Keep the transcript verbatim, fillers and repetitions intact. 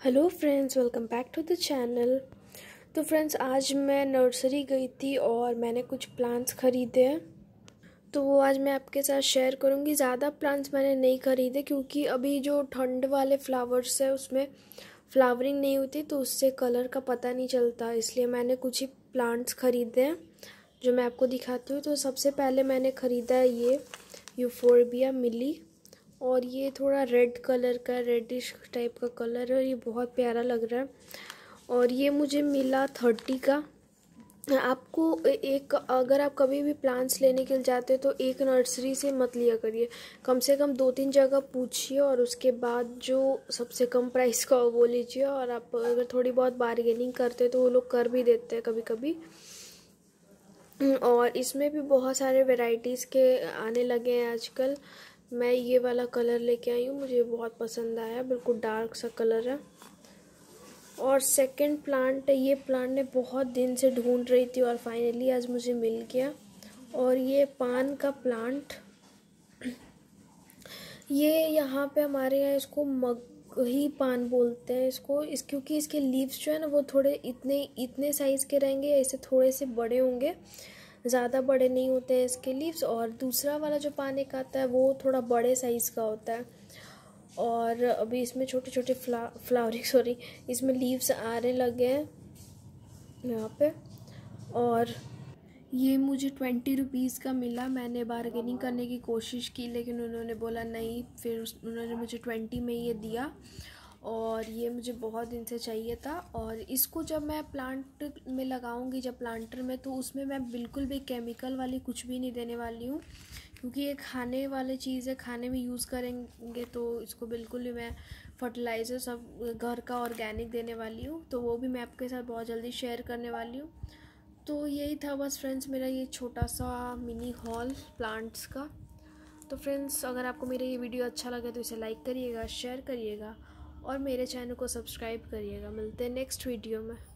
Hello friends, welcome back to the channel. तो friends, आज मैं नर्सरी गई थी और मैंने कुछ प्लांट्स ख़रीदे हैं, तो वो आज मैं आपके साथ शेयर करूँगी। ज़्यादा प्लांट्स मैंने नहीं ख़रीदे क्योंकि अभी जो ठंड वाले फ्लावर्स है उसमें फ्लावरिंग नहीं होती, तो उससे कलर का पता नहीं चलता, इसलिए मैंने कुछ ही प्लांट्स ख़रीदे हैं जो मैं आपको दिखाती हूँ। तो सबसे पहले मैंने ख़रीदा है ये यूफोर्बिया मिली, और ये थोड़ा रेड कलर का, रेडिश टाइप का कलर है और ये बहुत प्यारा लग रहा है। और ये मुझे मिला थर्टी का। आपको एक, अगर आप कभी भी प्लांट्स लेने के लिए जाते हो तो एक नर्सरी से मत लिया करिए, कम से कम दो तीन जगह पूछिए और उसके बाद जो सबसे कम प्राइस का वो लीजिए। और आप अगर थोड़ी बहुत बार्गेनिंग करते तो वो लोग कर भी देते हैं कभी कभी। और इसमें भी बहुत सारे वेराइटीज़ के आने लगे हैं आजकल। मैं ये वाला कलर लेके आई हूँ, मुझे बहुत पसंद आया, बिल्कुल डार्क सा कलर है। और सेकंड प्लांट, ये प्लांट ने बहुत दिन से ढूंढ रही थी और फाइनली आज मुझे मिल गया। और ये पान का प्लांट, ये यहाँ पे हमारे यहाँ इसको मगही पान बोलते हैं इसको, इस क्योंकि इसके लीव्स जो है ना वो थोड़े इतने इतने साइज़ के रहेंगे, ऐसे थोड़े से बड़े होंगे, ज़्यादा बड़े नहीं होते हैं इसके लीव्स। और दूसरा वाला जो पान एक आता है वो थोड़ा बड़े साइज़ का होता है। और अभी इसमें छोटे छोटे फ्ला फ्लावरिंग सॉरी इसमें लीव्स आने लगे हैं यहाँ पे। और ये मुझे ट्वेंटी रुपीज़ का मिला। मैंने बार्गेनिंग करने की कोशिश की लेकिन उन्होंने बोला नहीं, फिर उस उन्होंने मुझे ट्वेंटी में ये दिया। और ये मुझे बहुत दिन से चाहिए था। और इसको जब मैं प्लांट में लगाऊंगी, जब प्लांटर में, तो उसमें मैं बिल्कुल भी केमिकल वाली कुछ भी नहीं देने वाली हूँ, क्योंकि ये खाने वाली चीज़ है, खाने में यूज़ करेंगे, तो इसको बिल्कुल भी मैं फर्टिलाइज़र सब घर का ऑर्गेनिक देने वाली हूँ। तो वो भी मैं आपके साथ बहुत जल्दी शेयर करने वाली हूँ। तो यही था बस फ्रेंड्स मेरा ये छोटा सा मिनी हॉल प्लांट्स का। तो फ्रेंड्स, अगर आपको मेरा ये वीडियो अच्छा लगे तो इसे लाइक करिएगा, शेयर करिएगा और मेरे चैनल को सब्सक्राइब करिएगा। मिलते हैं नेक्स्ट वीडियो में।